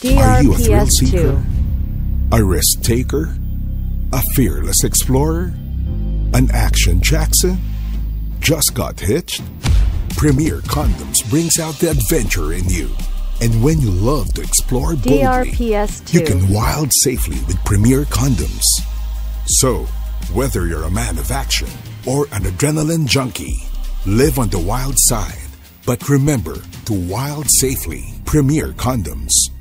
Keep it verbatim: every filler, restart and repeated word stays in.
Are you a thrill D R P S seeker? two. A risk taker? A fearless explorer? An action Jackson? Just got hitched? Premier Condoms brings out the adventure in you. And when you love to explore boldly, D R P S two. you can wild safely with Premier Condoms. So, whether you're a man of action or an adrenaline junkie, live on the wild side. But remember to wild safely. Premier Condoms.